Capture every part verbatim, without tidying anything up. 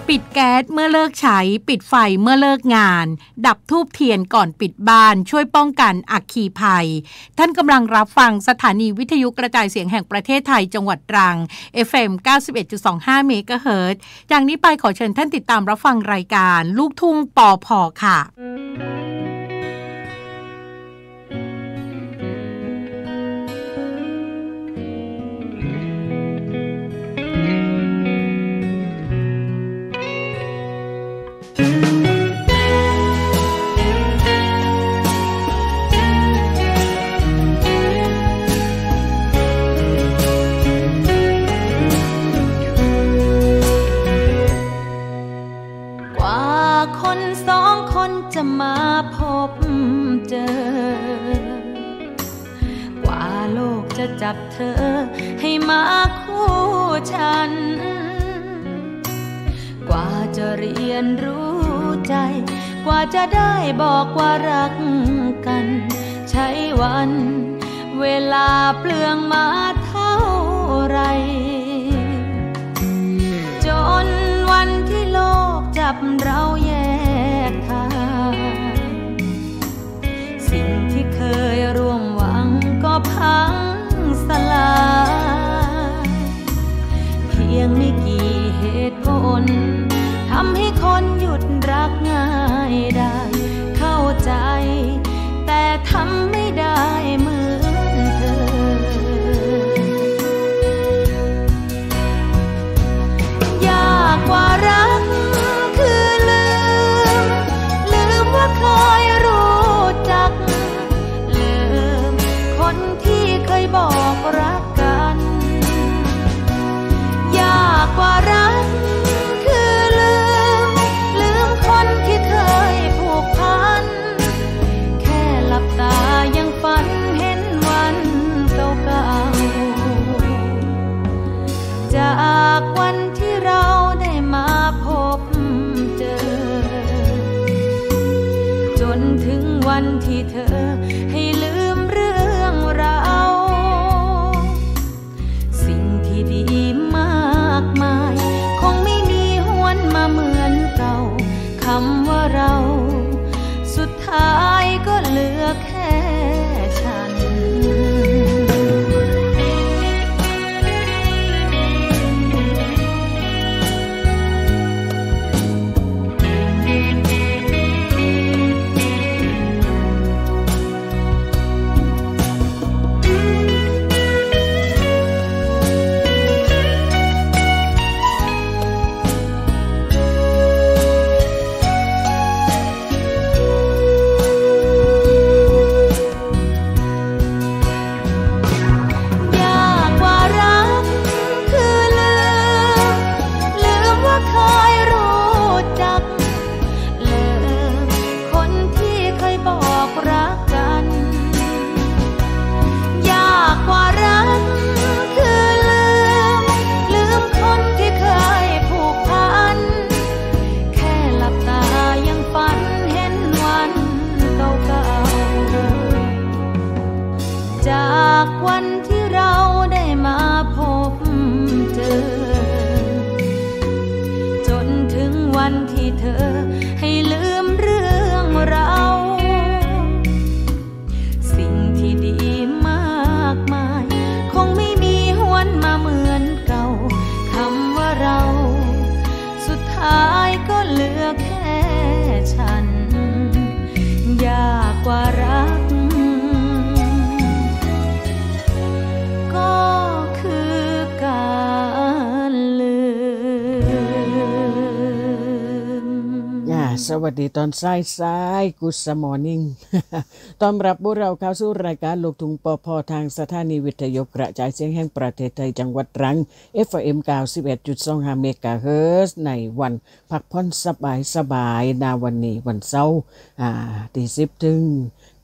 ปิดแก๊สเมื่อเลิกใช้ปิดไฟเมื่อเลิกงานดับธูปเทียนก่อนปิดบ้านช่วยป้องกันอัคคีภัยท่านกำลังรับฟังสถานีวิทยุกระจายเสียงแห่งประเทศไทยจังหวัดตรัง เอฟ เอ็ม เก้าสิบเอ็ดจุดสองห้า เมกะเฮิรตซ์จากนี้ไปขอเชิญท่านติดตามรับฟังรายการลูกทุ่งปอพอค่ะจะมาพบเจอกว่าโลกจะจับเธอให้มาคู่ฉันกว่าจะเรียนรู้ใจกว่าจะได้บอกว่ารักกันใช้วันเวลาเปลืองมาเท่าไรจนวันที่โลกจับเราแยกทางสิ่งที่เคยร่วมหวังก็พังสลายเพียงไม่กี่เหตุผลทำให้คนหยุดรักง่ายได้เข้าใจแต่ทำไม่ได้เหมือนเธอยากกว่ารักคือลืมลืมว่าเคยรู้จักลืมคนที่เคยบอกรักกันยากกว่ารักคือลืมลืมคนที่เคยผูกพันแค่หลับตายังฝันเห็นวันเก่าๆจากวันที่เราได้มาพบเจอจนถึงวันที่เธอให้ลืมเรื่องราวสิ่งที่ดีมากมายคงไม่มีหวนมาเหมือนเก่าคำว่าเราสุดท้ายก็เหลือแค่ฉันจากวันที่เราได้มาพบเจอจนถึงวันที่เธอให้ลืมเรื่องเราสิ่งที่ดีมากมายคงไม่มีหวนมาเหมือนเก่าคำว่าเราสุดท้ายก็เหลือแค่ฉันยากกว่ารักก็คือการลืมสวัสดีตอนสายสายกูสมอร์นิ่งตอนรับพวกเราเข้าสู่รายการลูกทุ่งปอพอทางสถานีวิทยุกระจายเสียงแห่งประเทศไทยจังหวัดตรัง เอฟ เอ็ม เก้าสิบเอ็ดจุดสองห้า เมกะเฮิรตซ์ในวันพักผ่อนสบายสบายนาวันนี้วันเสาร์อ่าที่สิบถึง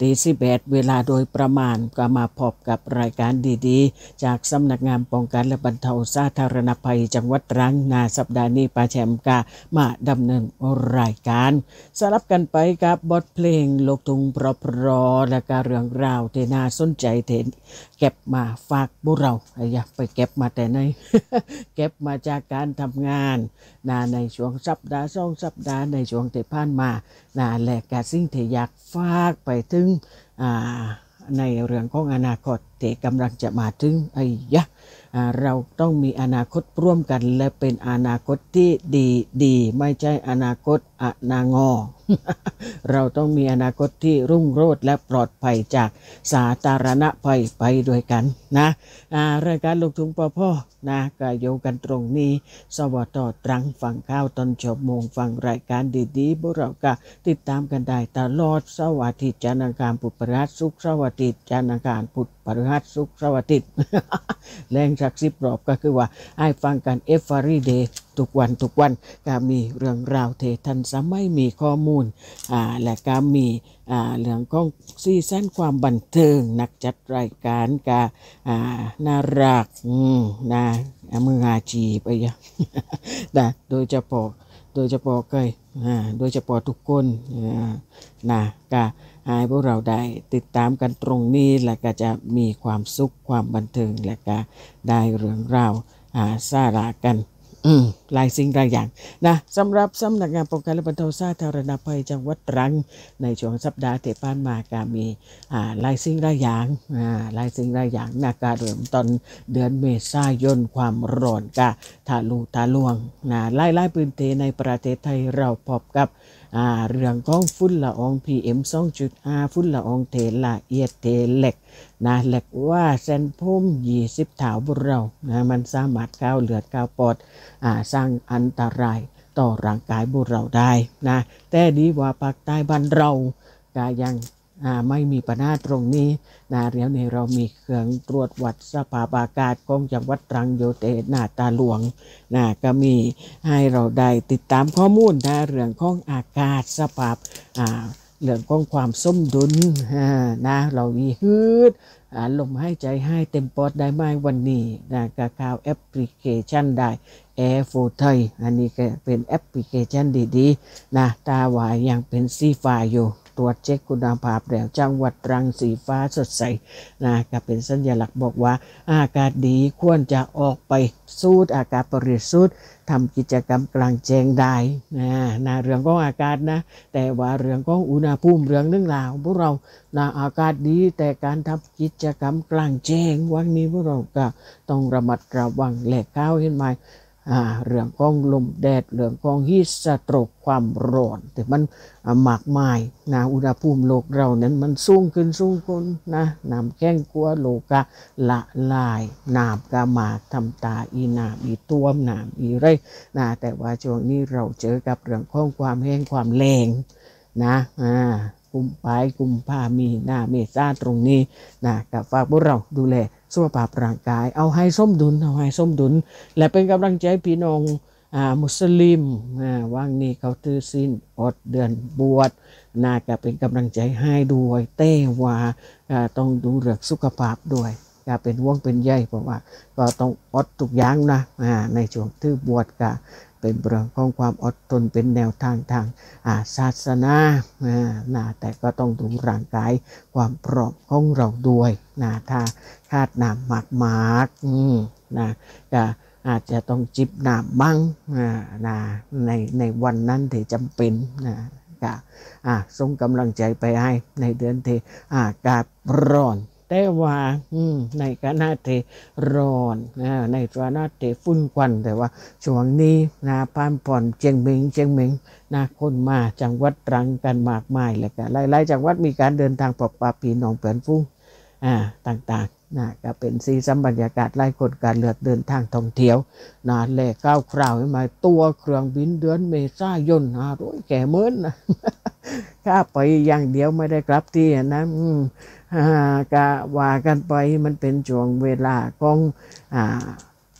ตีสิบเอ็ดเวลาโดยประมาณก็มาพบกับรายการดีๆจากสำนักงานป้องกันและบรรเทาสาธารณภัยจังหวัดตรังนาสัปดาห์นี้ป้าแชมป์ก็มาดำเนินรายการสลับกันไปกับบทเพลงลูกทุ่งเพราะๆและก็เรื่องราวที่น่าสนใจที่เก็บมาฝากพวกเราอยากไปเก็บมาแต่ไหน เก็บมาจากการทำงานนาในช่วงสัปดาห์สองสัปดาห์ในช่วงที่ผ่านมานาและกาสิ่งที่อยากฝากไปถึงในเรื่องของอนาคตที่กำลังจะมาถึงไอ้ยะเราต้องมีอนาคตร่วมกันและเป็นอนาคตที่ดีดีไม่ใช่อนาคตอนางอ เราต้องมีอนาคตที่รุ่งโรจน์และปลอดภัยจากสาธารณภัยไปด้วยกันนะรายการลูกทุ่งปอพ่อนะก็อยู่กันตรงนี้สวทตรังฟังข่าวตอนจบโมงฟังรายการดีๆพวกเราก็ติดตามกันได้ตลอดเสาร์อาทิตย์จันทร์อังคารพุธพฤหัสศุกร์เสาร์อาทิตย์จันทร์อังคารพุธพฤหัสศุกร์เสาร์อาทิตย์ แรงสักสิบรอบก็คือว่าให้ฟังกัน every day ทุกวันทุกวันก็มีเรื่องราวเททันสมัยมีข้อมูลอ่าและก็มีอ่าเรื่องของซีซั่นความบันเทิงนักจัดรายการก็อ่าน่ารักอืมนะมืออาชีพไปยัง นะโดยเฉพาะโดยเฉพาะเคยอ่าโดยเฉพาะทุกคนอ่านะก็ให้พวกเราได้ติดตามกันตรงนี้และก็จะมีความสุขความบันเทิงและก็ได้เรื่องราวอ่าสาระกันอืมหลายสิ่งหลายอย่างนะสำหรับสำนักงานป้องกันและบรรเทาสาธารณภัยจังหวัดตรังในช่วงสัปดาห์ที่ผ่านมาก็มีอ่าหลายสิ่งหลายอย่างอ่าหลายสิ่งหลายอย่างนะก็เริ่มต้นเดือนเมษายนความร้อนก็ทะลุทะลวงนะหลายๆพื้นที่ในประเทศไทยเราพบกับอ่าเรื่องของฝุ่นละออง พี เอ็ม สองจุดห้า ฝุ่นละอองเทละเอียดเทเล็กนะเล็กว่าเส้นพุ่มยี่สิบเถาบุเรานะมันสามารถก้าวเลือดก้าวปอดอ่าสร้างอันตรายต่อร่างกายบุเราได้นะแต่ดีว่าภาคใต้บ้านเราก็ยังอ่าไม่มีปัญหาตรงนี้นะเดี๋ยวนี้เรามีเครื่องตรวจวัดสภาพอากาศของจังหวัดตรังอยู่ที่หน้าตาหลวงนะก็มีให้เราได้ติดตามข้อมูลนะเรื่องของอากาศสภาพอ่าเรื่องของความสมดุลนะเรามีฮืดลมหายใจให้เต็มปอดได้ไหมวันนี้นะก็ข่าวแอปพลิเคชันได้แอร์โฟไทยอันนี้ก็เป็นแอปพลิเคชันดีๆนะตาหวายยังเป็นสีฟ้าอยู่ตรวจเช็คคุณภาพแล้วจังหวัดตรังสีฟ้าสดใสนะก็เป็นสัญลักษณ์บอกว่าอากาศดีควรจะออกไปสูดอากาศบริสุทธิ์ทำกิจกรรมกลางแจ้งได้นะนะเรื่องของอากาศนะแต่ว่าเรื่องของอุณหภูมิเรื่องนึงลาวพวกเรานะอากาศดีแต่การทำกิจกรรมกลางแจ้งวันนี้พวกเราก็ต้องระมัดระวังแหลกข้าวเห็นไหมอ่าเรื่องของลมแดดเรื่องของฮีทสโตรกความร้อนแต่มันมากมายนะอุณหภูมิโลกเรานั้นมันสูงขึ้นสูงขึ้นนะน้ำแข็งกลัวโลกะละลายน้ำกะมาทำตาอีน้ำอีตัวมน้ำอีไรนะแต่ว่าช่วงนี้เราเจอกับเรื่องของความแห้งความแรงนะอ่ากุมภากุมภามีนาเมษาตรงนี้นะกับฝากพวกเราดูแลสุขภาพร่างกายเอาให้สมดุลเอาให้สมดุลและเป็นกำลังใจพี่น้องอ่ามุสลิมอ่าว่างนี้เขาถือศีลอดเดือนบวชน่าจะเป็นกำลังใจให้ด้วยเต้ว่าต้องดูเรื่องสุขภาพด้วยก็เป็นห่วงเป็นใยเพราะว่าก็ต้องอดทุกอย่างนะอ่าในช่วงถือบวชก็เป็นเรื่องของความอดทนเป็นแนวทางทางศาสนานะแต่ก็ต้องดูร่างกายความพร้อมของเราด้วยนะถ้าคาดน้ำมากมากนะก็อาจจะต้องจิบน้ำบ้างนะในในวันนั้นที่จำเป็นนะก็ส่งกำลังใจไปให้ในเดือนที่อากาศร้อนแต่ว่าในขณะที่ร้อนในขณะที่ฝุ่นควันแต่ว่าช่วงนี้นะผ่านผ่อนเชียงเมงเชียงเมงนะคนมาจังหวัดตรังกันมากมายแล้วก็หลายๆจังหวัดมีการเดินทางปะปะพี่น้องเพื่อนฝูงอ่าต่างๆนะก็เป็นสีสันบรรยากาศหลายคนการเลือกเดินทางท่องเที่ยวนะแลกก้าวคราวให้มาตัวเครื่องบินเดือนเมษายนห้าร้อยแก่เมินนะ ข้าไปอย่างเดียวไม่ได้กลับที่นะอืมอ่ากะว่ากันไปมันเป็นช่วงเวลาของอ่า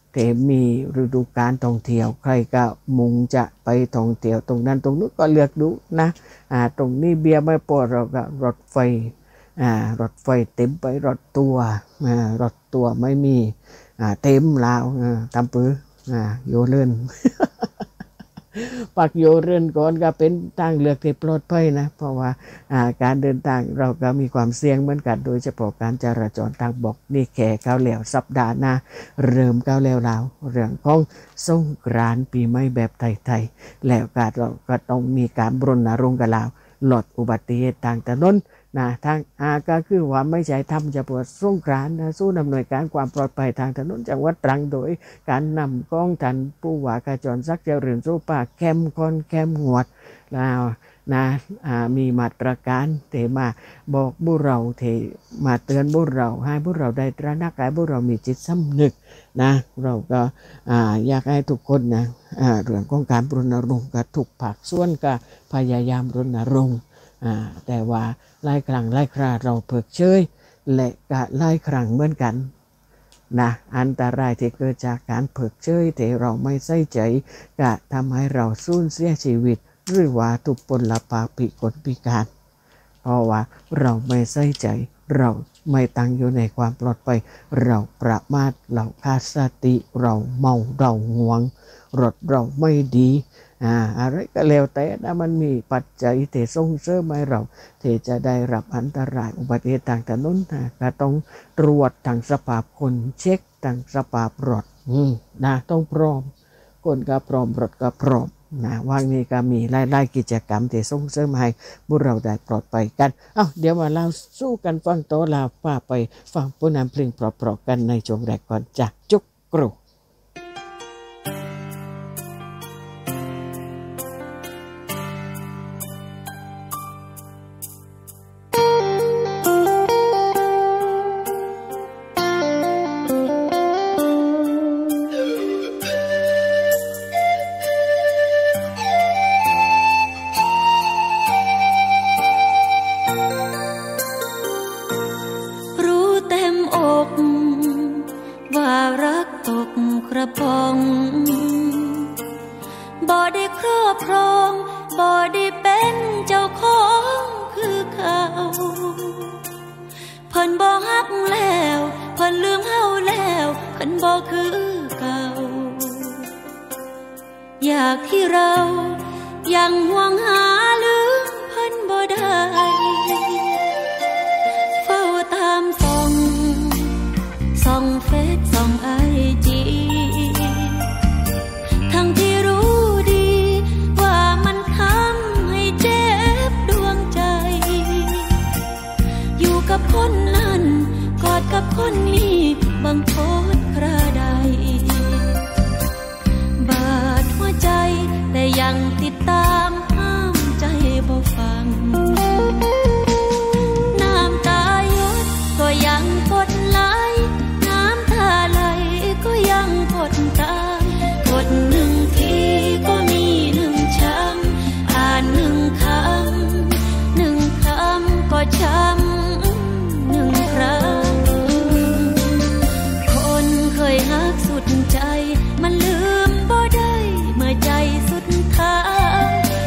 เทมีฤดูกาลท่องเที่ยวใครก็มุงจะไปท่องเที่ยวตรงนั้นตรงนู้นก็เลือกดูนะอ่าตรงนี้เบียร์ไม่พอเราก็รถไฟอ่ารถไฟเต็มไปรถตัวอ่ารถตัวไม่มีอ่าเต็มแล้วอ่าตามปื้ออ่าโยเลื่อน ปักโยเรือนก่อนก็เป็นทางเลือกที่ปลอดภัยนะเพราะว่าการเดินทางเราก็มีความเสี่ยงเหมือนกันโดยเฉพาะการจราจรทางบกนี่แข่ก้าวแล้วสัปดาห์หน้าเริ่มก้าวแล้วแล้วเรื่องของสงกรานต์ปีใหม่แบบไทยๆแล้วก็เราก็ต้องมีการรณรงค์กันแล้วลดอุบัติเหตุทางถนนนะทางอาก็คือว่าไม่ใช่ทำเฉพาะสงกรานต์นะสู้ดำเนินการความปลอดภัยทางถนนจังหวัดตรังโดยการนำกองทันผู้ว่าการจรซักเจริญโซปาแคมคอนแคมหวดแล้วนะมีมาตรการเทมาบอกบุเราเทมาเตือนบุเราให้บุเราได้ตระหนักให้บุเรามีจิตสำนึกนะเราก็อยากให้ทุกคนนะเรื่องของการรณรงค์กับทุกภาคส่วนก็พยายามรณรงค์แต่ว่าหลายครั้งหลายคราเราเพิกเฉยและก็หลายครั้งเหมือนกันนะอันตรายที่เกิดจากการเพิกเฉยแต่เราไม่ใส่ใจก็ทำให้เราสูญเสียชีวิตหรือว่าทุพพลภาพพิกลพิการเพราะว่าเราไม่ใส่ใจเราไม่ตั้งอยู่ในความปลอดภัยเราประมาทเราขาดสติเราเมาเราง่วงรถเราไม่ดีอ่าอะไรก็แล้วแต่ถ้ามันมีปัจจัยที่ส่งเสริมให้เราที่จะได้รับอันตรายอุบัติเหตุทางถนนนะก็ต้องตรวจทางสภาพคนเช็คทางสภาพรถนะต้องพร้อมคนก็พร้อมรถก็พร้อมนะว่างนี้ก็มีไล่ๆกิจกรรมที่ส่งเสริมให้พวกเราได้ปลอดภัยกันเอ้าเดี๋ยวมาเล่าสู้กันฟังโตลาป้าไปฟังผู้นำเพลงเพราะๆกันในช่วงแรกก่อนจากจุกกรูอยากที่เรายังห่วงหาลืมเพิ่นบ่ได้เฝ้าตามส่องส่องเฟซส่องไอจีทั้งที่รู้ดีว่ามันทำให้เจ็บดวงใจอยู่กับคนนั้นกอดกับคนนี้บังโทษคราใดบาดหัวใจแต่ยังติดตามห้ามใจบ่ฟังน้ำตาหยดก็ยังกดไหลน้ำตาไหลก็ยังกดตามกดหนึ่งทีก็มีหนึ่งช้ำอ่านหนึ่งคำหนึ่งคำก็ช้ำหนึ่งครั้งคนเคยฮักสุดใจมันลืมบ่ได้เมื่อใจสุดท้าย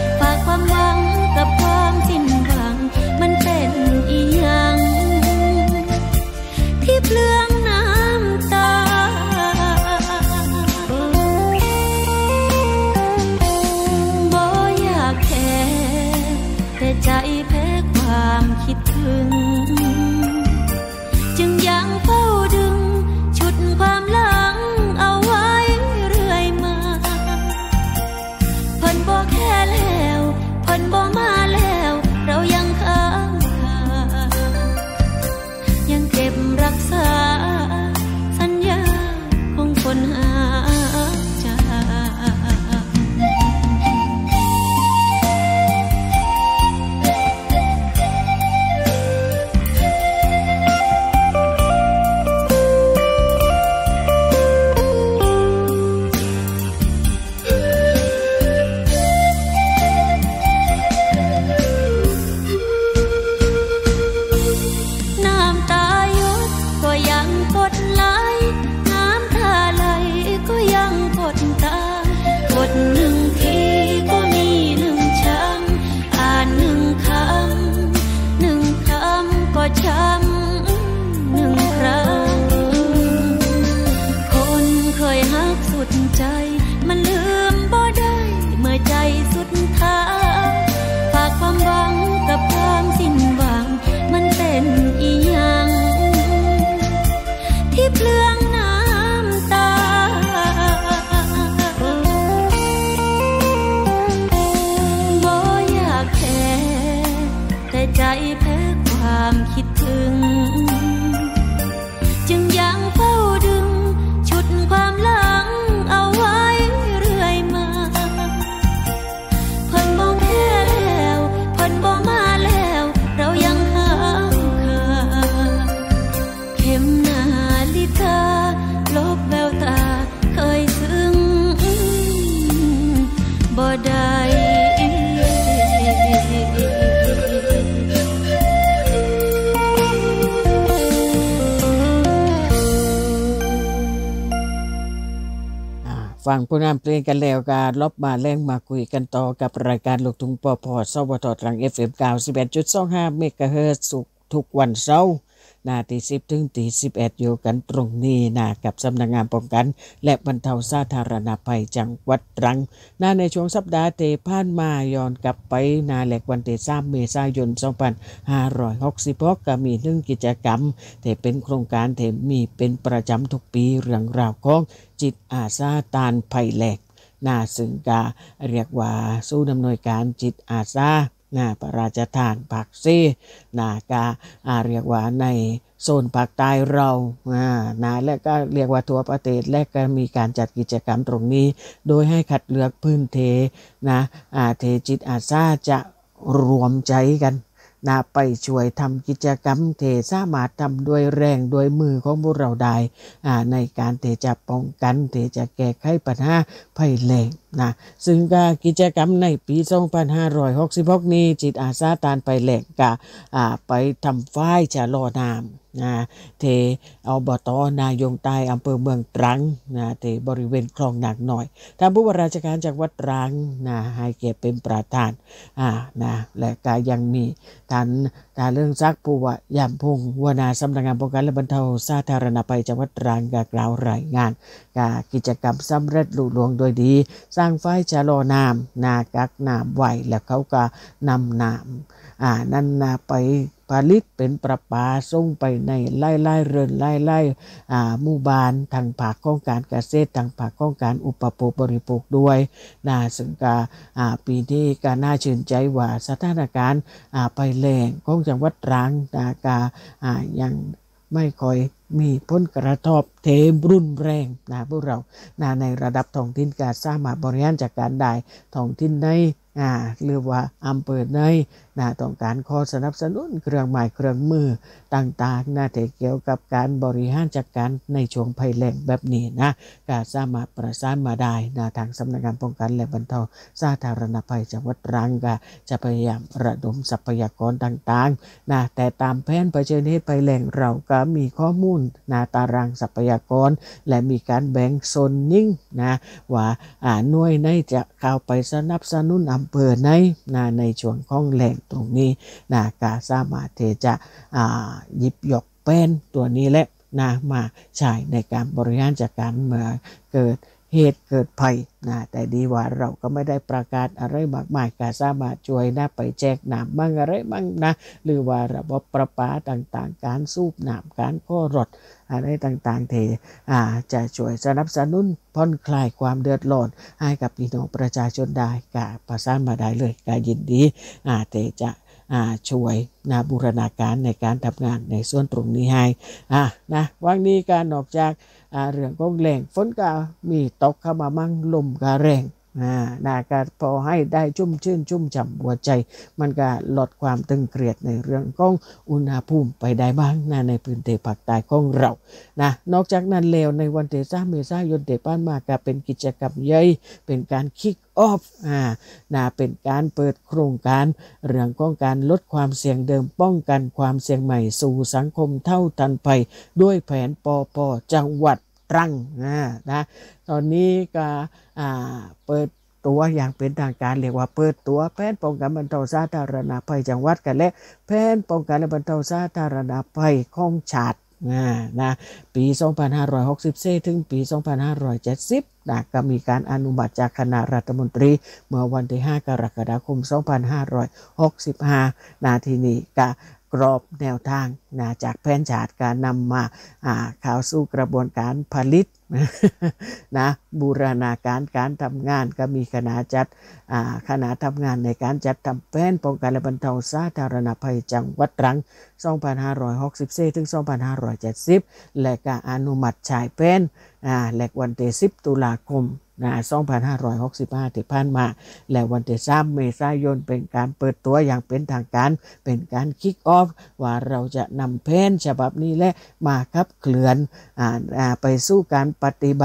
ฟังผู้นำเพลงกันแล้วก็ลบมาแรงมาคุยกันต่อกับรายการลูกทุ่งปอพอสวทตรัง เอฟ เอ็ม เก้าสิบเอ็ดจุดสองห้า เมกะเฮิรตซ์สุขทุกวันเสาร์นาตีสิบถึงตีสิบเอ็ดอยู่กันตรงนี้นะกับสำนักงานป้องกันและบรรเทาสาธารณภัยจังหวัดตรังนาในช่วงสัปดาห์เตผ่านมาย้อนกลับไปนาแหลกวันที่สามเมษายนสองพันห้าร้อยหกสิบหกก็มีหนึ่งกิจกรรมที่เป็นโครงการที่มีเป็นประจำทุกปีเรื่องราวของจิตอาสาต้านภัยแล้งนาซึ่งก็เรียกว่าศูนย์อำนวยการจิตอาสานาพระราชทานภาคซีนากาอ่าเรียกว่าในโซนภาคใต้เราอ่านาและก็เรียกว่าทั่วประเทศและก็มีการจัดกิจกรรมตรงนี้โดยให้คัดเลือกพื้นเทนะอ่าเทจิตอาสาจะรวมใจกันนะไปช่วยทำกิจกรรมเทสามารถทำด้วยแรงด้วยมือของพวกเราได้ในการเทจะป้องกันเทจะแก้ไขปัญหาภัยแล้งนะซึ่งการกิจกรรมในปีสองพันห้าร้อยหกสิบหกนี้จิตอาสาต้านภัยแล้งก็ไปทำฝ้ายชะลอน้ำนะเทอบต.นายงใต้อำเภอเมืองตรังนะเทบริเวณคลองหนักหน่อยท่านผู้ว่าราชการจังหวัดตรังนะให้เกียรติเป็นประธานอ่านะและก็ยังมีท่านตาเรื่องซักผู้ว่ายามพงศ์หัวหน้าสำนักงานป้องกันและบรรเทาสาธารณภัยจังหวัดตรังก็กล่าวรายงานกิจกรรมสำเร็จลุล่วงโดยดีสร้างฝ้ายชะลอน้ำนากักน้ำไว้แล้วเขาก็นำน้ำอ่านั่นนะไปผลิตเป็นประปาส่งไปในไร่ๆเรือนไร่ๆอ่าหมู่บ้านทางภาคของการเกษตรทางภาคของการอุปโภคบริโภคด้วยนะซึ่งก็อ่าปีนี้ก็น่าชื่นใจว่าสถานการณ์อ่าภัยแล้งของจังหวัดตรังนะก็อ่ายังไม่ค่อยมีผลกระทบเทมรุนแรงนะพวกเรานะในระดับท้องถิ่นก็สามารถบริหารจัดการได้ท้องถิ่นในอ่าหรือว่าอำเภอในนะต้องการขอสนับสนุนเครื่องหมายเครื่องมือต่างๆนะที่เกี่ยวกับการบริหารจัดการในช่วงภัยแล้งแบบนี้นะก็สามารถประสานมาได้นะทางสำนักงานป้องกันและบรรเทาสาธารณภัยจังหวัดตรังก็จะพยายามระดมทรัพยากรต่างๆนะแต่ตามแผนเผชิญเหตุภัยแล้งเราก็มีข้อมูลนะตารางทรัพยากรและมีการแบ่งโซนนิ่งนะว่าอ่าหน่วยไหนจะเข้าไปสนับสนุนอำเภอไหนนะในช่วงของแหล่งตรงนี้นะก็สามารถที่จะอ่าหยิบยกแป้นตัวนี้และนะมาใช้ในการบริหารจัดการเมื่อเกิดเหตุเกิดภัยนะแต่ดีว่าเราก็ไม่ได้ประกาศอะไรมากมายก็สามารถช่วยนะไปแจกน้ำบ้างอะไรบ้างนะหรือว่าระบบประปาต่างๆการสูบน้ำการข้อรถอะไรต่างๆที่อ่าจะช่วยสนับสนุนผ่อนคลายความเดือดร้อนให้กับพี่น้องประชาชนได้ก็ประสานมาได้เลยก็ยินดีอ่าที่จะอ่าช่วยนะบูรณาการในการทำงานในส่วนตรงนี้ให้อ่านะวันนี้การนอกจากอ่าเรื่องของแหล่งฝนก็มีตกเข้ามามั่งลมก็แรงอ่านะก็พอให้ได้ชุ่มชื่นชุ่มฉ่ำหัวใจมันก็ลดความตึงเครียดในเรื่องของอุณหภูมิไปได้บ้างนะในพื้นที่ภาคใต้ของเรานะนอกจากนั้นแล้วในวันที่สามเมษายนที่ผ่านมาก็เป็นกิจกรรมใหญ่เป็นการคิกออฟอ่านะเป็นการเปิดโครงการเรื่องของการลดความเสี่ยงเดิมป้องกันความเสี่ยงใหม่สู่สังคมเท่าทันภัยด้วยแผนปป.จังหวัดตรังนะนะตอนนี้ก็อ่าเปิดตัวอย่างเป็นทางการเรียกว่าเปิดตัวแผนป้องกันบรรเทาสาธารณภัยจังหวัดกันและแผนป้องกันและบรรเทาสาธารณภัยของชาตินะนะปีสองพันห้าร้อยหกสิบสี่ถึงปีสองพันห้าร้อยเจ็ดสิบนะก็มีการอนุมัติจากคณะรัฐมนตรีเมื่อวันที่ห้ากรกฎาคมสองพันห้าร้อยหกสิบห้านาทีนี้ก็กรอบแนวทางนะจากแผนชาติการนำมาอ่าเข้าสู่กระบวนการผลิตนะบูรณาการการทำงานก็มีคณะจัดอ่าคณะทำงานในการจัดทำแผนป้องกันและบรรเทาสาธารณภัยจังหวัดตรังสองพันห้าร้อยหกสิบสี่ถึงสองพันห้าร้อยเจ็ดสิบและก็อนุมัติใช้แผนอ่าและวันที่สิบตุลาคมนะสองพันห้าร้อยหกสิบห้าที่ผ่านมาและวันที่สามเมษายนเป็นการเปิดตัวอย่างเป็นทางการเป็นการคิกออฟว่าเราจะนำแผนฉบับนี้และมาขับเคลื่อนอ่าอ่าไปสู่การปฏิบัติ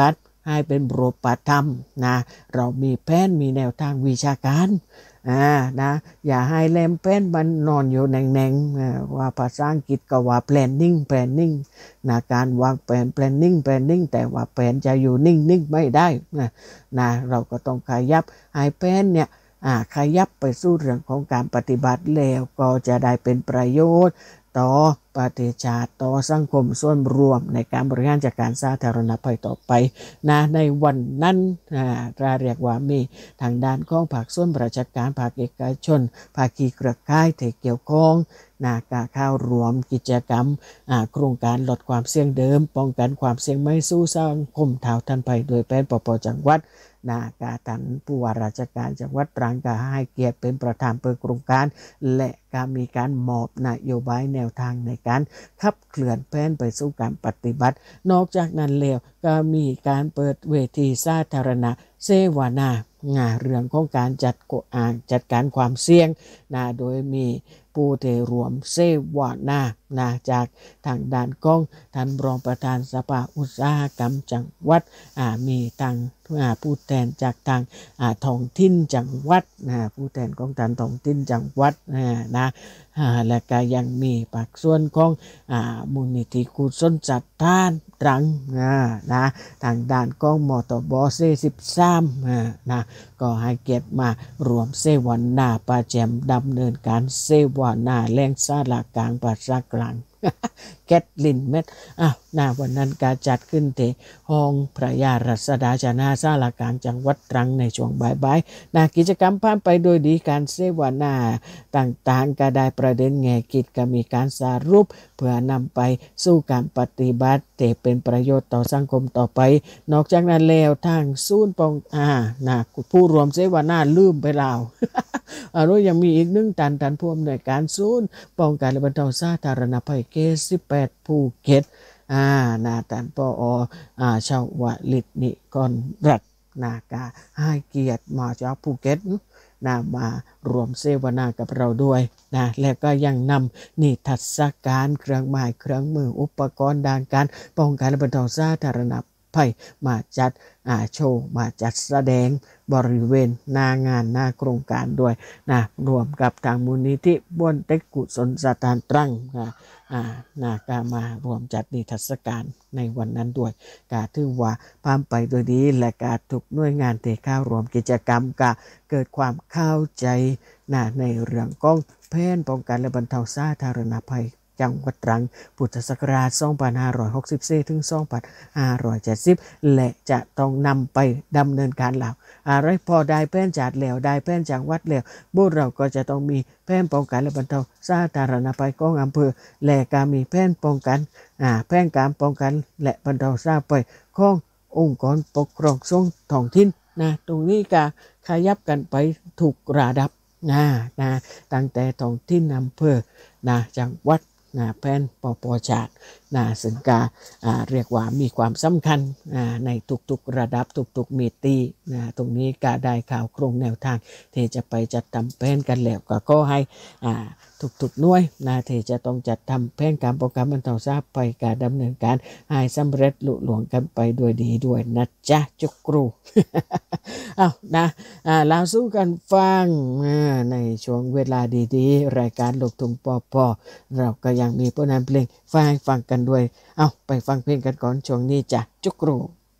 ให้เป็นรูปธรรมนะเรามีแผนมีแนวทางวิชาการอ่านะอย่าให้แลมแป้นมันนอนอยู่แหน่งๆว่าภาษาอังกฤษก็ว่า planning planning นะการวางแผน planning planning แต่ว่าแผนจะอยู่นิ่งๆไม่ได้นะนะเราก็ต้องขยับให้แผนเนี่ยอ่าขยับไปสู่เรื่องของการปฏิบัติแล้วก็จะได้เป็นประโยชน์ต่อประเทศชาติต่อสังคมส่วนรวมในการบริหารจัดการสาธารณภัยต่อไปนะในวันนั้นเราเรียกว่ามีทางด้านของภาคส่วนราชการภาคเอกชนภาคีเครือข่ายที่เกี่ยวข้องนะการเข้ารวมกิจกรรมโครงการลดความเสี่ยงเดิมป้องกันความเสี่ยงไม่สู่สังคมเท่าทันภัยโดยแผนปปจังหวัดนาการท่านผู้ว่าราชการจังหวัดตรังก็ให้เกียรติเป็นประธานเปิดโครงการและก็มีการมอบนโยบายแนวทางในการขับเคลื่อนแผนไปสู่การปฏิบัตินอกจากนั้นแล้วก็มีการเปิดเวทีสาธารณะเสวนา เรื่องของการจัดจัดการความเสี่ยงนะโดยมีผู้ที่รวมเสวนานะจากทางด้านกองท่านรองประธานสภาอุตสาหกรรมจังหวัดมีทางผู้แทนจากทางท้องถิ่นจังหวัดนะผู้แทนของทางท้องถิ่นจังหวัดนะและก็ยังมีภาคส่วนของมูลนิธิกุศลศรัทธาตรังนะทางด้านกองมตบเซสิบสามนะก็ให้เกียรติมารวมเสวนาประแจมดำเนินการเสวนาแรงสาลากลางภาษากลางแกตลินเม็ดอ้าวนาวันนั้นการจัดขึ้นที่ห้องพระยารัศดาจนาศาลากลางจังหวัดตรังในช่วงบ่ายๆนากิจกรรมผ่านไปโดยดีการเสวนาต่างๆก็ได้ประเด็นแง่คิดก็มีการสรุปเพื่อนำไปสู่การปฏิบัติที่เป็นประโยชน์ต่อสังคมต่อไปนอกจากนั้นแล้วทางศูนย์ป้องอ่านะผู้รวมเสวนาลืมไปแล้วอ่าแล้วยังมีอีกหนึ่งตันตันผู้อำนวยการศูนย์ป้องกันและบรรเทาสาธารณภัยเขตสิบแปดภูเก็ตอ่านาตันปออ่าชาววลิตนิกรรัตนากาให้เกียรติมาจากภูเก็ตนะมารวมเสวนากับเราด้วยนะและก็ยังนำนิทรรศการเครื่องหมายเครื่องมืออุปกรณ์ด้านการป้องกันและบรรเทาสาธารณภัยมาจัดอ่าโชว์มาจัดแสดงบริเวณหน้างานหน้าโครงการด้วยนะรวมกับทางมูลนิธิบ้วนเต็กกุศลสถานตรังนะอ่านะก็มารวมจัดนิทรรศการในวันนั้นด้วยก็ถือว่าผ่านไปโดยดีและก็ทุกหน่วยงานที่เข้ารวมกิจกรรมก็เกิดความเข้าใจนะในเรื่องของแผนป้องกันและบรรเทาสาธารณภัยจังหวัดตรังพุทธศักราชสองพันห้าร้อยหกสิบสี่ถึงสองพันห้าร้อยเจ็ดสิบและจะต้องนำไปดำเนินการแล้วอะไรพอได้แผนจัดแล้วได้แผนจังหวัดแล้วบุเราก็จะต้องมีแผนป้องกันและบรรเทาสาธารณภัยของอำเภอและการมีแผนป้องกันอ่าแผนการป้องกันและบรรเทาสาธารณภัยขององค์กรปกครองส่งท้องถิ่นนะตรงนี้ก็ขยับกันไปถูกระดับนะนะตั้งแต่ท้องถิ่นอำเภอนะจังหวัดนะแผนปปชาตินะซึ่งกาเรียกว่ามีความสำคัญในทุกๆระดับทุกๆมิตินะตรงนี้ก็ได้ข่าวโครงแนวทางที่จะไปจัดทำแผนกันแล้วก็ขอให้ทุกๆหน่วยนะที่จะต้องจัดทำแผนการป้องกันบรรเทาสาธารณภัยการดำเนินการให้สำเร็จลุล่วงกันไปด้วยดีด้วยนะจ๊ะจุกครู เอานะเราสู้กันฟังในช่วงเวลาดีๆรายการลูกทุ่งปอปอเราก็ยังมีผลงานเพลงฟังฟังกันด้วยเอาไปฟังเพลงกันก่อนช่วงนี้จ้ะจุกครู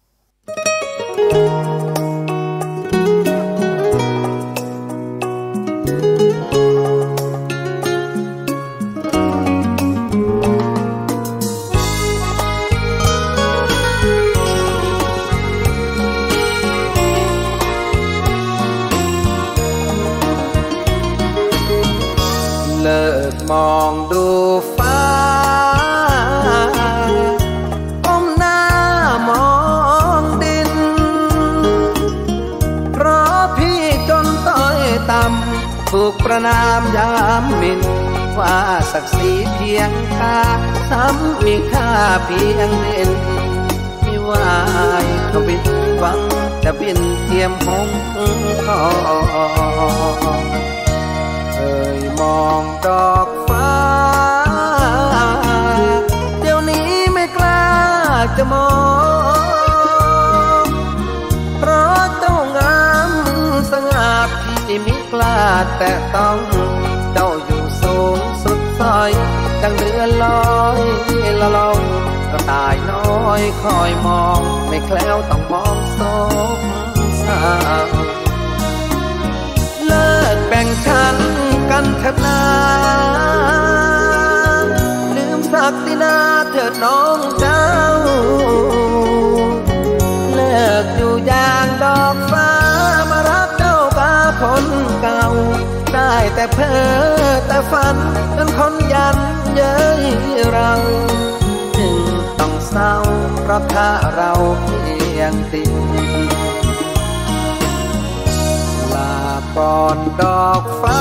เลิกมองดูฟ้าก้มหน้ามองดินเพราะพี่จนต้อยต่ำถูกประนามยามหมิ่นว่าศักดิ์ศรีเพียงค่าซ้ำมีค่าเพียงเด่นไม่ว่าเขาบินหวังจะบินเทียมหงคอเอ่ยมองดอกฟ้าเดี๋ยวนี้ไม่กล้าจะมองที่มิกล้าแต่ต้องเจ้าอยู่สูงสุดซอยดังเรือลอยละลองก็ตายน้อยคอยมองไม่แคล้วต้องมองสมสารเลิกแบ่งชั้นกันเถิดนาลืมศักดินาเถิดน้องเจ้าเลิกอยู่อย่างดอกฟ้ามารักเจ้าปาคนเก่าได้แต่เพ้อแต่ฝันจนคนยันเย้ยเราจึงต้องเศร้าเพราะถ้าเราเพียงติดลาก่อนดอกฟ้า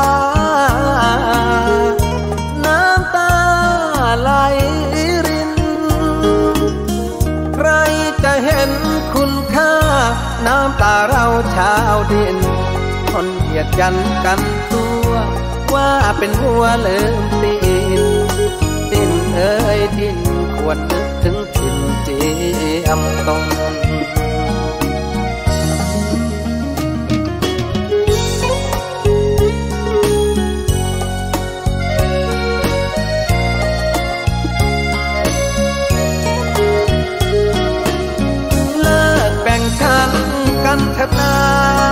น้ำตาไหลรินใครจะเห็นคุณค่าน้ำตาเราชาวดินคนเหยียดกันกันตัวว่าเป็นหัวเลิมตีนดินเอ้ยดินควรนึกถึงถิ่นเจียมตนเลิกแบ่งชั้นกันเถิดนา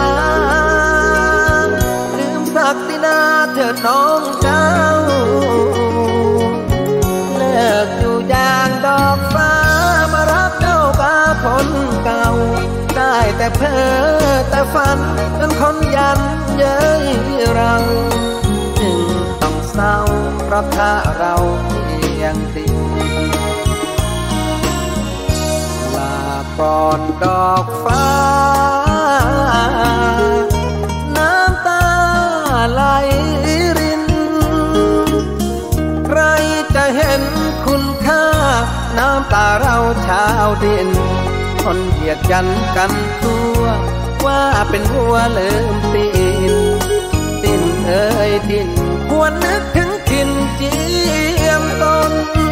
ลืมศักดินาเถิดน้องเจ้าเลิกอยู่อย่างดอกฟ้ามารักเจ้าปาคนเก่าได้แต่เพ้อแต่ฝันจนคนยันเย้ยเราจึงต้องเศร้าเพราะถ้าเราเพียงติดลาก่อนดอกฟ้าน้ำตาไหลรินใครจะเห็นคุณค่าน้ำตาเราชาวดินคนเหยียดกันกันตัวว่าเป็นหัวเลิมตีนดินเอ้ยดินควรนึกถึงถิ่นเจียมตน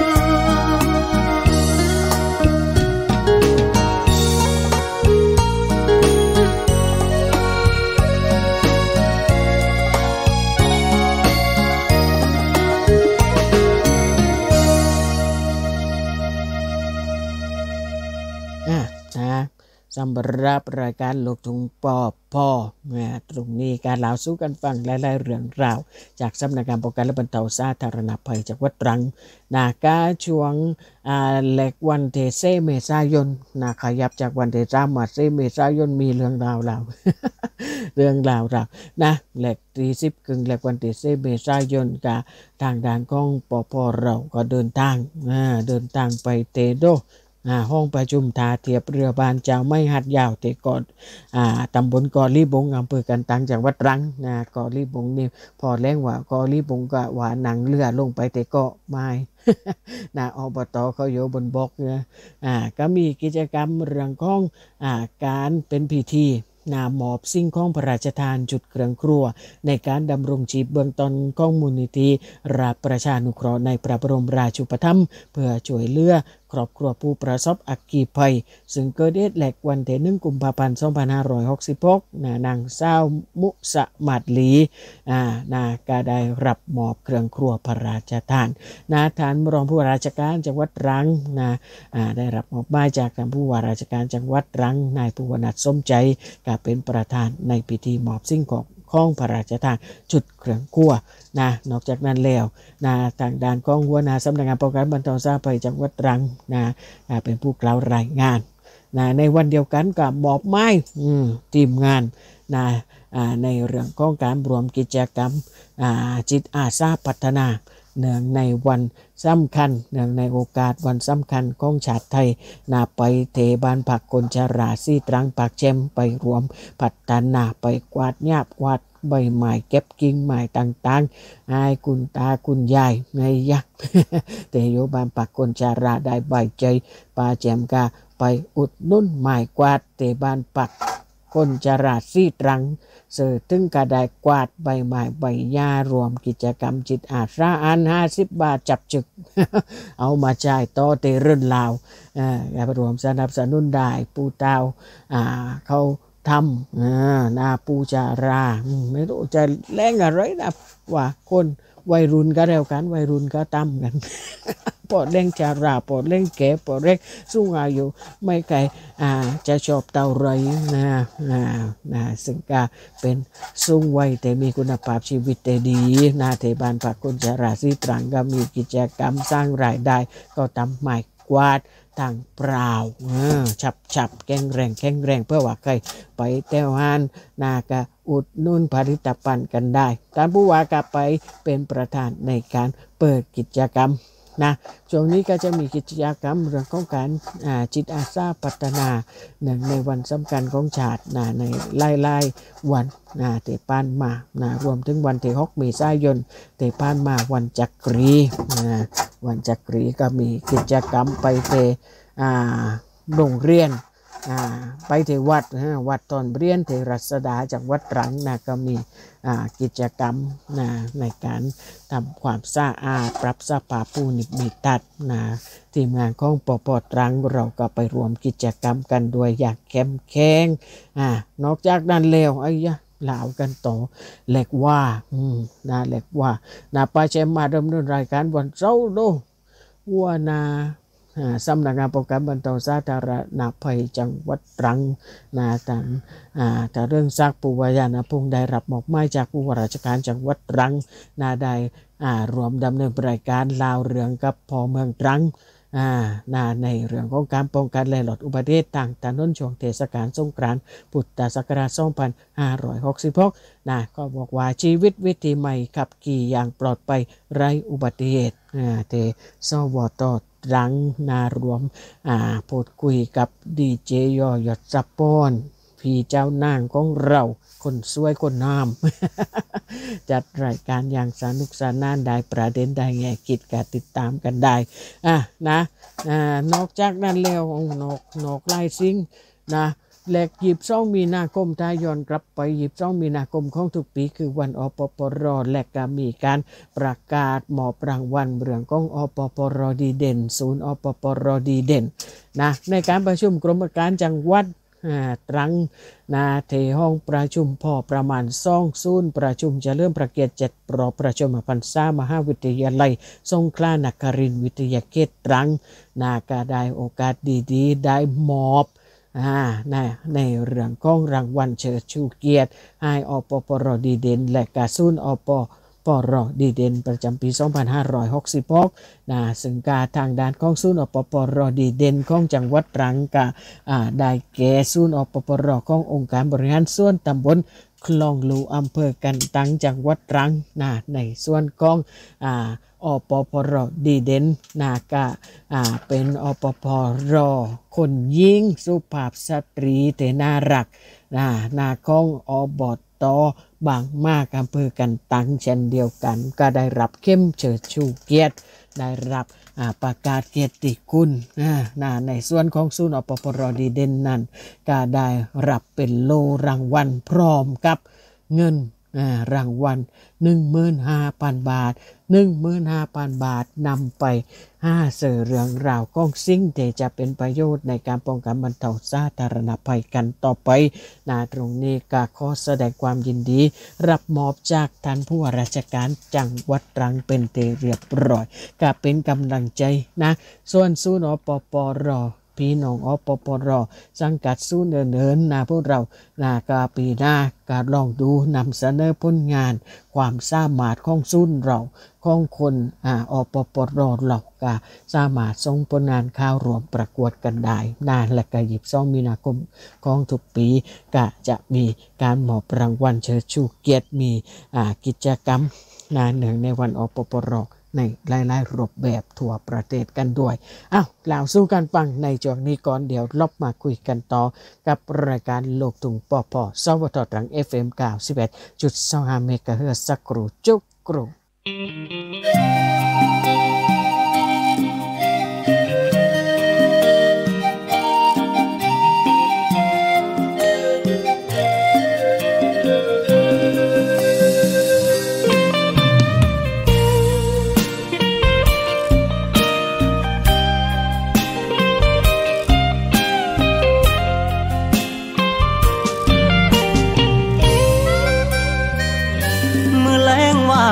สำหรับรายการลูกทุ่งปอพ่อตรงนี้การเล่าสู่กันฟังหลายๆเรื่องราวจากสำนักงานป้องกันและบรรเทาสาธารณภัยจังหวัดตรังนากาช่วงเล็กวันเทเซเมษายนนาขยับจากวันเทสามมาเซเมษายนมีเรื่องราวเราเรื่องราวเรานะเล็กที่สิบกึ่งเล็กวันเทเซเมษายนกับทางด้านของปอพ่อเราก็เดินทางเดินทางไปเตโดห้องประชุมท่าเทียบเรือบานเจ้าไม่หัดยาวเตกอดตำบลกอลีบงอำเภอกันตังจังหวัดตรังนะกอลีบงนี่พอแรงว่ากอลีบงก็ว่าหนังเรือลงไปเตก็ไม่นะอบตเขาอยู่บนบกเนี่ยอ่าก็มีกิจกรรมเรื่องของอ่าการเป็นพิธีนามอบสิ่งของพระราชทานจุดเครื่องครัวในการดำรงชีพเบื้องต้นของมูลนิธิราชประชานุเคราะห์ในพระบรมราชูปถัมภ์เพื่อช่วยเหลือครอบครัวผู้ประสบอัคคีภัยซึ่งเกิดเหตุแหลกวันที่หนึ่งกุมภาพันธ์สองพันห้าร้อยหกสิบหกนะนางสาวมุสมาดลีอ่านาก็ได้รับมอบเครื่องครัวพระราชทานนาฐานรองผู้ว่าราชการจังหวัดตรังนะอ่าได้รับมอบหมายจากท่านผู้ว่าราชการจังหวัดตรังนายภูวนัสสมใจก็เป็นประธานในพิธีมอบสิ่งของของพระราชทานจุดเครื่องครัวนะนอกจากนั้นแล้วนะทางด้านของหัวหน้าสำนักงานป้องกันบรรเทาสาธารณภัยจังหวัดตรังนะเป็นผู้กล่าวรายงานนะในวันเดียวกันกับมอบหมายทีมงานนะในเรื่องของการรวมกิจกรรมจิตอาสาพัฒนาเนื่องในวันสำคัญเนื่องในโอกาสวันสำคัญของชาติไทยนาไปเทบานผักคนชราซี่ตรังปากเชมไปรวมพัฒนาไปกวาดหญ้ากวาดใบไม้เก็บกิ่งไม้ต่างๆให้คุณตาคุณยายไงยักแต่โยบานผักคนชราได้ใบใจปาเจมกาไปอุดนุ่นไม้กวาดเทบานผักคนชราซี่ตรังเสือถึงกระไดกวาดใบไม้ใบหญ้ารวมกิจกรรมจิตอาสาอันห้าสิบบาทจับจึก เอามาจ่ายต่อเตรื่นลาวอ่ารวมสนับสนุนได้ปูเตาอ่าเขาทำอ่านาปูจาราไม่รู้จะแรงอะไรนะว่าคนวัยรุ่นก็แล้วกันวัยรุ่นก็ตั้มกัน ปอดเล่งจาราปอดเล่งแก่ปอดเล่งสูงอายุไม่ไกลอ่าจะชอบเต่าไรนะอ่านะซึ่งก็เป็นสูงวัยแต่มีคุณภาพชีวิตแต่ดีนาเทบานปากคนจาราสีตรังก็มีกิจกรรมสร้างรายได้ก็ทำไม้กวาดทางเปล่าฉับฉับแข็งแรงแข็งแรงเพื่อว่าใครไปเที่ยวงานนากะอุดหนุนผลิตภัณฑ์กันได้การผู้ว่ากลับไปเป็นประธานในการเปิดกิจกรรมนะช่วงนี้ก็จะมีกิจกรรมเรื่องของการจิตอาสาพัฒนาหนึ่งในวันสำคัญของชาตินะในไล่ๆวันนะเตปานมานะรวมถึงวันที่หกเมษายนเตปานมาวันจักรีนะวันจักรีก็มีกิจกรรมไปเตโรงเรียนไปที่วัดวัดตอนเรียนที่รัศดาจากวัดตรังนะก็มีกิจกรรมนะในการทำความสะอาดปรับสภาพภูมิทัศน์นะทีมงานของปปตรังเราก็ไปรวมกิจกรรมกันด้วยอย่างเข้มแข็งอ่านอกจากนั้นแล้วไอ้ยะลาวกันต่อเล็กว่าอืมนะเล็กว่านะป้าเชมมาดำเนินรายการวันเสาร์โดวัวนาสำนักงานป้องกันบรรเทาสาธารณภัยจังหวัดตรังนะแต่แต่เรื่องซากปูวายานะพงได้รับมอบหมายจากผู้ว่าราชการจังหวัดตรังนาได้รวมดำเนินรายการลาวเรื่องกับพอเมืองตรังในเรื่องของการป้องกันและลดอุบัติเหตุทางถนนช่วงเทศกาลสงกรานต์พุทธศักราชสองพันห้าร้อยหกสิบหกนะก็บอกว่าชีวิตวิถีใหม่ขับขี่อย่างปลอดภัยไร้อุบัติเหตุเทสวตรังนารวมพูดคุยกับดีเจยอหยดซับปอนพี่เจ้านางของเราคนสวยคนงาม จัดรายการอย่างสนุกสนานได้ประเด็นได้แง่คิดการติดตามกันได้อ่ะนะอ่านอกจากนั้นแล้วนกนกไล่ซิงนะแหลกหยิบซ่องมีนาคมถ้าย้อนกลับไปหยิบซ่องมีนาคมของทุกปีคือวันอปปรและก็มีการประกาศหมอบรางวัลเรื่องของอปปรดีเด่นศูนย์อปปรดีเด่นนะในการประชุมกรมการจังหวัดตรังนาเทห้องประชุมพอประมาณสองศูนย์ประชุมจะเริ่มประเกียรติเจ็ดปรประชุมพรรษามหาวิทยาลัยสงขลานครินทร์วิทยาเขตตรังนาก็ได้โอกาสดีๆได้มอบในในเรื่องของรางวัลเชิดชูเกียรติให้อปปรดีเด่นและกระสุนอปปรดีเด่นประจำปีสองพันห้าร้อยหกสิบหกนะซึ่งการทางด้านของศูนย์อปปรดีเด่นของจังหวัดตรังก็ได้แก่ศูนย์อปปรขององค์การบริหารส่วนตำบลคลองลูอำเภอกันตังจังหวัดตรังนะในส่วนของอ่าอปปรดีเด่นนากะอ่าเป็นอปปรคนยิงสุภาพสตรีเตน่ารักนะนาของอบตบางมากอำเภอกันตังเช่นเดียวกันก็ได้รับเข้มเชิดชูเกียรติได้รับประกาศเกียรติคุณนะในส่วนของศูนย์อปปรดีเด่นนั้นก็ได้รับเป็นโลรางวัลพร้อมกับเงินรางวัล หนึ่งหมื่นห้าพัน บาท หนึ่งหมื่นห้าพัน บาทนำไปห้าเสือเรื่องราวของสิ่งที่จะเป็นประโยชน์ในการป้องกันบรรเทาสาธารณภัยกันต่อไปนาตรงนี้ก็ขอแสดงความยินดีรับมอบจากท่านผู้ว่าราชการจังหวัดตรังเป็นที่เรียบร้อยก็เป็นกำลังใจนะส่วนศูนย์อปปรพี่น้องอปปรสังกัดศูนย์เนินๆนะพวกเรานะกาปีหน้าก็ลองดูนำเสนอผลงานความสามารถของศูนย์เราของคนอ่าอปปรเราก็สามารถส่งผลงานข่าวรวมประกวดกันได้นานและก็หยิบซ่องมีนาคมของทุกปีก็จะมีการมอบรางวัลเชิดชูเกียรติมีอ่ากิจกรรมงานหนึ่งในวันอปปรในหลายๆรูปแบบทั่วประเทศกันด้วยอ้าวกล่าวสู้กันฟังในช่วงนี้ก่อนเดี๋ยวลบมาคุยกันต่อกับรายการโลกทุ่งปอปอสวทตรัง เอฟ เอ็ม เก้าสิบเอ็ดจุดสองห้า เมกะเฮิรตซ์สักครู่จุกกรู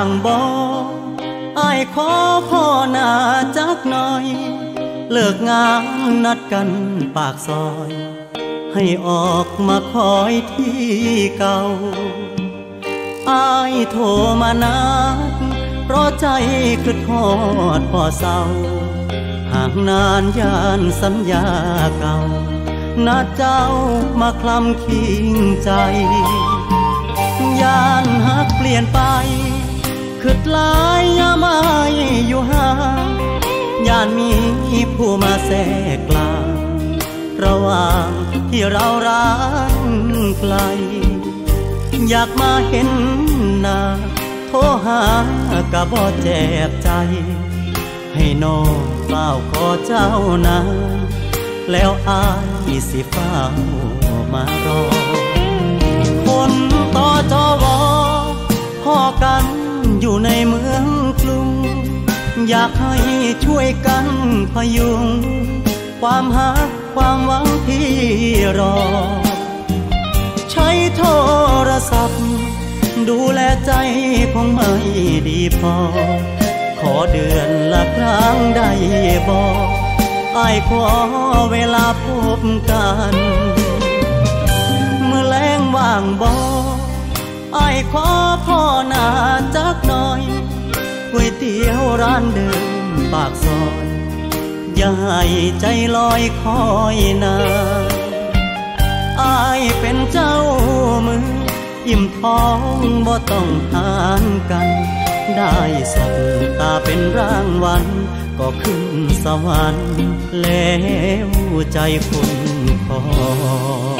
างบ่อ้ายขอพ่อหน้าจักหน่อยเลิกงานนัดกันปากซอยให้ออกมาคอยที่เก่าอ้ายโทรมานัดเพราะใจคือทอดพ่อเศร้าห่างนานยานสัญญาเก่านัดเจ้ามาคลำคิงใจยานหักเปลี่ยนไปคืดหลายยามไม่อยู่ห่างยานมีผู้มาแทรกกลางระหว่างที่เรารักไกลอยากมาเห็นหน้าโทรหากะบ่แจ็บใจให้น้องเฝ้าขอเจ้านานแล้วอ้ายสิเฝ้ามารอคนต่อจอวอพ่อกันอยู่ในเมืองกรุงอยากให้ช่วยกันพยุงความหักความหวังที่รอใช้โทรศัพท์ดูแลใจคงไม่ดีพอขอเดือนละครั้งได้บ่อ้ายขอเวลาพบกันเมื่อแลงว่างบ่อ้ายขอพ่อหน้าจักหน่อยก๋วยเตี๋ยวร้านเดิมปากซอยอย่าให้ใจลอยคอยนานอ้ายเป็นเจ้ามืออิ่มท้องบ่ต้องหารกันได้สับตาเป็นรางวัลก็ขึ้นสวรรค์แล้วใจคุณคอย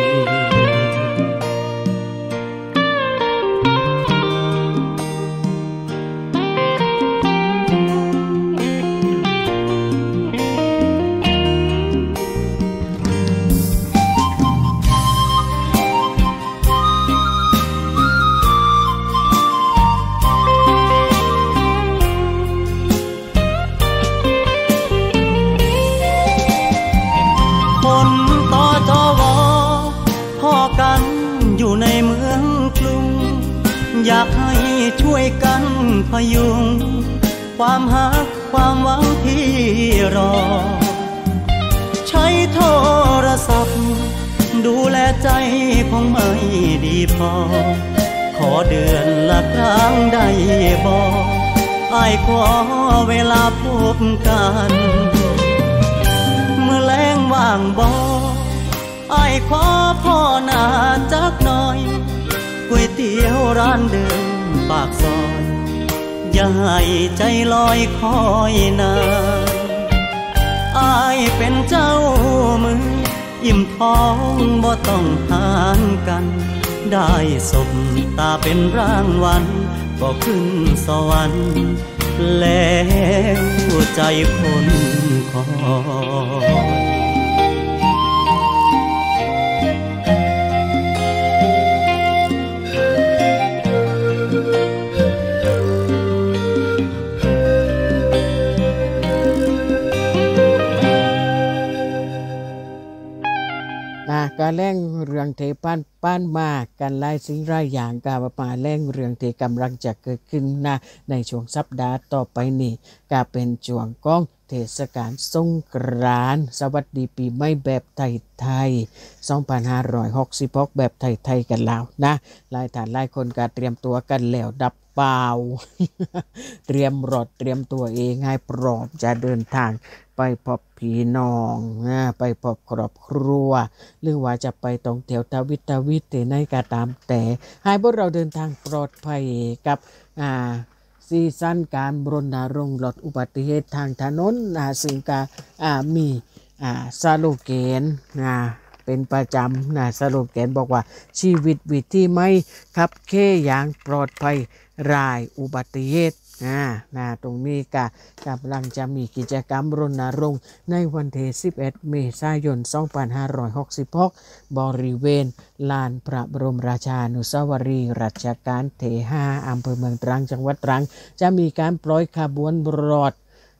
อยากให้ช่วยกันพยุงความหักความหวังที่รอใช้โทรศัพท์ดูแลใจคงไม่ดีพอขอเดือนละครั้งได้บ่อ้ายขอเวลาพบกันเมื่อแลงว่างบ่อ้ายขอพ่อหน้าจักหน่อยก๋วยเตี๋ยวร้านเดิมปากซอยอย่าให้ใจลอยคอยนานอ้ายเป็นเจ้ามืออิ่มท้องบ่ต้องหารกันได้สบตาเป็นรางวัลก็ขึ้นสวรรค์แล้วใจคนคอยการแล่งเรื่องเทป้านป้านมากกันไล่สิ่งไรอย่างกาบมาแล่งเรื่องเทกำลังจะเกิดขึ้นนะในช่วงสัปดาห์ต่อไปนี้ก็เป็นช่วงก้องเทศกาลสงกรานต์สวัสดีปีใหม่แบบไทยๆสองพันห้าร้อยหกสิบหกแบบไทยๆกันแล้วนะหลายท่านหลายคนก็เตรียมตัวกันแล้วดับเปล่า เตรียมรถเตรียมตัวเองให้พร้อมจะเดินทางไปพบพี่น้องนะไปพบครอบครัวหรือว่าจะไปตรงแถวทวิตทวิตที่ไหนก็ตามแต่ให้พวกเราเดินทางปลอดภัยกับอ่าซีซั่นการรณรงค์ลดอุบัติเหตุทางถนนนะซึ่งก็อ่ามีอ่าสโลแกนนะเป็นประจำนะสโลแกนบอกว่าชีวิตวิถีไม่ขับเค้อย่างปลอดภัยรายอุบัติเหตุนะนะตรงนี้ก็กำลังจะมีกิจกรรมรณรงค์ในวันที่สิบเอ็ดเมษายนสองพันห้าร้อยหกสิบหกบริเวณลานพระบรมราชานุสาวรีย์รัชกาลที่ห้าอำเภอเมืองตรังจังหวัดตรังจะมีการปล่อยขบวนรถ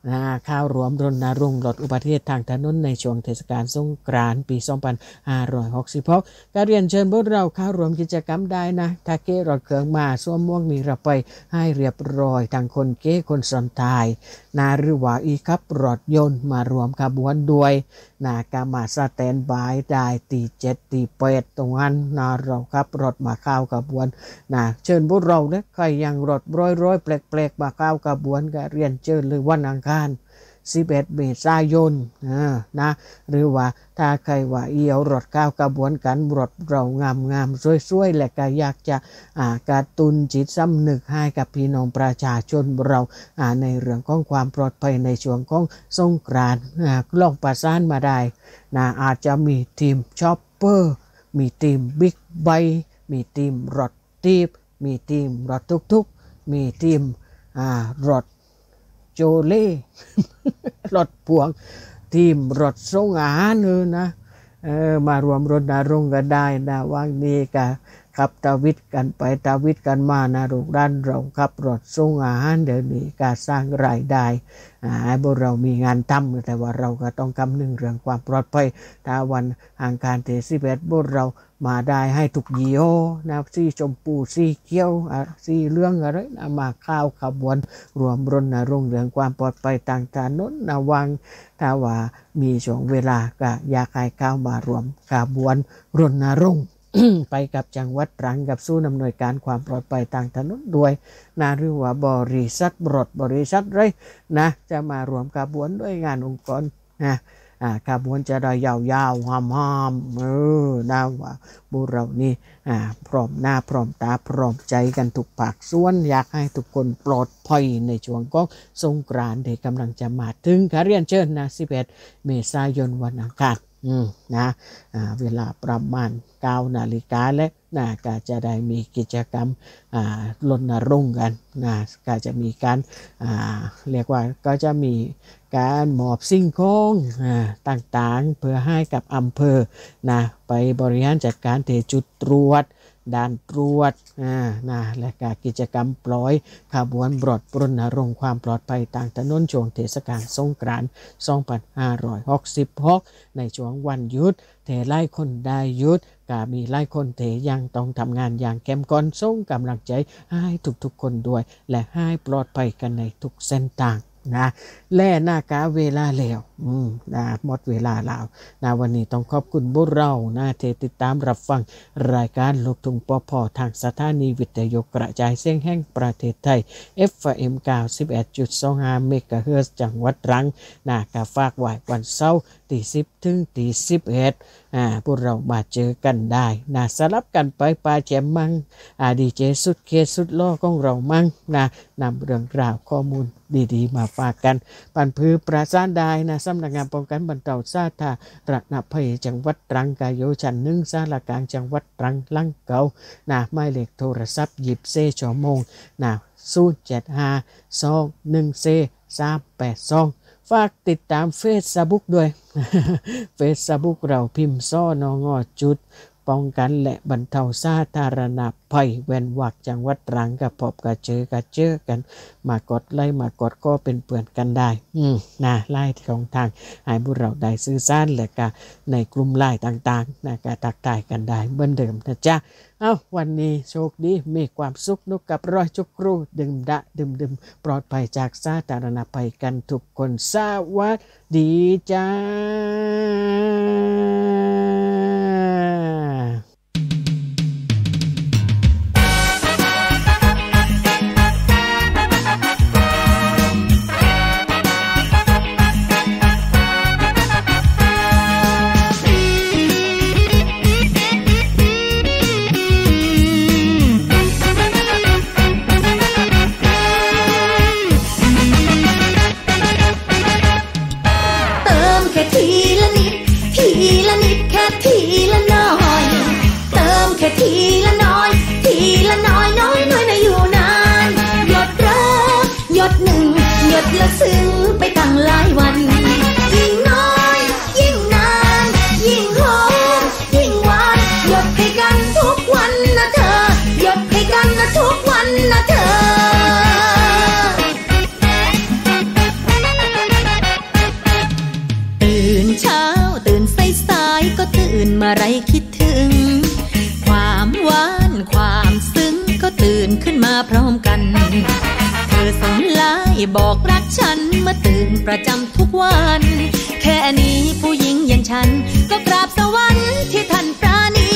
นะข้าวรวมรณรงค์ลดอุบัติเหตุทางถนนในช่วงเทศกาลสงกรานต์ปีสองพันห้าร้อยหกสิบหกก็เรียนเชิญพวกเราเข้าร่วมกิจกรรมได้นะถ้าเก้รถเครื่องมาสวมหมวกนิรภัยให้เรียบร้อยทั้งคนเก้คนซ้อนท้ายนะหรือว่าอีขับรถยนต์มารวมขบวนด้วยนะก็มาสแตนบายได้ตีเจ็ดตีแปดตรงนั้นนะเราขับรถมาเข้าขบวนนะเชิญพวกเราเนี่ยใครยังรถร้อยๆแปลกๆมาเข้าขบวนก็เรียนเชิญเลยวันอังคารสิบเอ็ดเมษายนนะหรือว่าถ้าใครว่าเอี่ยวรถก้าวกระบวนกันรถเรางามงามสวยๆและก็อยากจะการตุนจิตสำนึกให้กับพี่น้องประชาชนเราในเรื่องของความปลอดภัยในช่วงของสงกรานต์ลองประสานมาได้นะอาจจะมีทีมช็อปเปอร์มีทีมบิ๊กไบค์มีทีมรถตีบมีทีมรถทุกๆมีทีมรถโจเล่ รถพ่วงทีมรถส่งอาหารเลยนะเออมารวมรณรงค์กันได้นะว่างนี้ก็ขับตาวิทกันไปตาวิทกันมานะลูกด้านเราขับรถส่งอาหารเดี๋ยวนี้การสร้างรายได้ให้พวกเรามีงานทำแต่ว่าเราก็ต้องคำนึงเรื่องความปลอดภัยถ้าวันอังคารที่สิบเอ็ดพวกเรามาได้ให้ทุกยี่ห้อนะสีชมพูสีเขียวสีเหลืองอะไรนะมาเข้าขบวนรวมรณรงค์เรื่องความปลอดภัยต่างถนนนะวังถ้าว่ามีช่วงเวลาก็อยากให้เข้ามารวมขบวนรณรงค์ ไปกับจังหวัดตรังกับสู้นำหน่วยการความปลอดภัยต่างถนนด้วยนะหรือว่าบริษัทรถบริษัทไรนะจะมารวมขบวนด้วยงานองค์กรนะขบวนจะได้ยาวๆหอมๆเออนะว่าบุเรานี่พร้อมหน้าพร้อมตาพร้อมใจกันทุกภาคส่วนอยากให้ทุกคนปลอดภัยในช่วงของสงกรานต์ที่กำลังจะมาถึงขอเรียนเชิญนะสิบเอ็ดเมษายนวันอังคารนะเวลาประมาณเก้านาฬิกาและนะก็จะได้มีกิจกรรมรณรงค์กันนะก็จะมีการเรียกว่าก็จะมีการมอบสิ่งของต่างๆเพื่อให้กับอำเภอนะไปบริหารจัดการเทจุดตรวจด่านตรวจนะและการกิจกรรมปล่อยขบวนรถรณรงค์ความปลอดภัยต่างถนนช่วงเทศกาลสงกรานต์สองพันห้าร้อยหกสิบหกในช่วงวันหยุดเทไล่คนได้หยุดก็มีไล่คนเทยังต้องทำงานอย่างเข้มข้นส่งกำลังใจให้ทุกๆคนด้วยและให้ปลอดภัยกันในทุกเส้นทางนะแล่หน้ากาเวลาแล้วอืมนะหมดเวลาแล้วนะวันนี้ต้องขอบคุณบุเรานะที่ติดตามรับฟังรายการลูกทุ่งปพทางสถานีวิทยุกระจายเสียงแห่งประเทศไทย เอฟ เอ็ม เก้าสิบเอ็ดจุดสองห้า เมกะเฮิรตซ์จังหวัดตรังนะก็ฝากไว้วันเสาร์ที่สิบถึงที่สิบเอ็ดอ่าพวกเรามาเจอกันได้นะสลับกันไปปาแจมมั่งอ่าดีเจสุดเคสุดล้อของเรามั่งนะนำเรื่องราวข้อมูลดีๆมาฝากกันปันพือประสานได้นะสำนักงานป้องกันบรรเทาสาธารณภัยจังหวัดตรังกายโยชันหนึ่งสารกลางจังหวัดตรังลังเก่านะหมายเลขโทรศัพท์หยิบเซชั่วโมงนะศูนย์ เจ็ด ห้า สอง หนึ่ง เซ สาม แปด สองฝากติดตามเฟซบุ๊กด้วย เฟซบุ๊กเราพิมพ์ซ้อนงอจุดป้องกันและบรรเทาสาธารณภัยเว้นวรรคจังหวัดตรังกับพบกับเจอกับเจอกันมากดไลค์มากดก็เป็นเพื่อนกันได้อืมนะไลน์ของทางให้พวกเราได้สื่อสารและก็ในกลุ่มไลน์ต่างๆนะก็ทักทายกันได้เหมือนเดิมนะจ๊ะเอาวันนี้โชคดีมีความสุขนุกกับรอยจุกรูดื่มดะดื่มดื่มปลอดภัยจากสาธารณภัยกันทุกคนสวัสดีจ้าทีละนิดทีละความซึ้งก็ตื่นขึ้นมาพร้อมกันเธอส่งไลน์บอกรักฉันมาตื่นประจำทุกวันแค่นี้ผู้หญิงอย่างฉันก็กราบสวรรค์ที่ท่านปราณี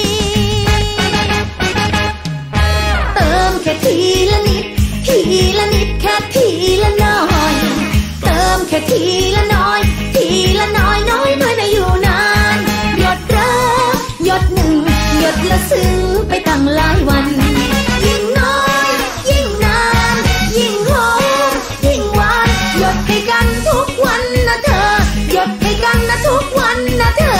เติมแค่ทีละนิดทีละนิดแค่ทีละน้อยเติมแค่ทีละน้อยทีละน้อยน้อยน้อยไม่อยู่นานหยดรักหยดหนึ่งหยดละซึ้งไปตั้งหลายวันยิ่งน้อยยิ่งนานยิ่งหอมยิ่งหวานหยดให้กันทุกวันนะเธอหยดให้กันนะทุกวันนะเธ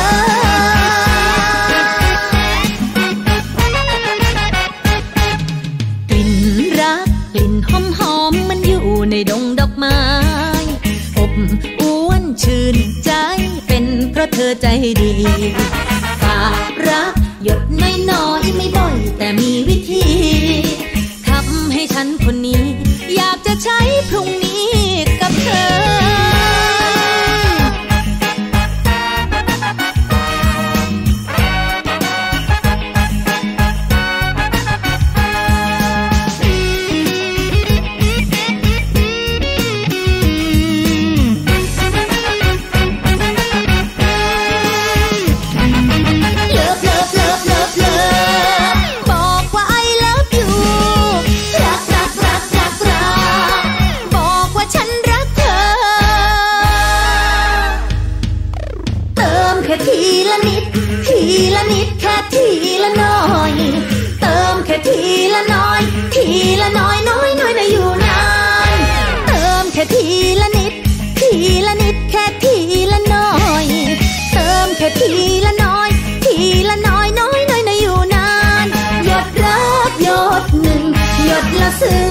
อกลิ่นรักกลิ่นหอมหอมมันอยู่ในดงดอกไม้อบอ้วนชื่นใจเป็นเพราะเธอใจดีฝากรักหยดน้อยๆไม่บ่อยแต่มีวิธีทำให้ฉันคนนี้อยากจะใช้พรุ่งนี้กับเธอทีละนิดทีละนิดแค่ทีละน้อยเติมแค่ทีละน้อยทีละน้อยน้อยน้อยไม่อยู่นานเติมแค่ทีละนิดทีละนิดแค่ทีละน้อยเติมแค่ทีละน้อยทีละน้อยน้อยน้อยไม่อยู่นานหยดรักหยดหนึ่งหยดละซึ้ง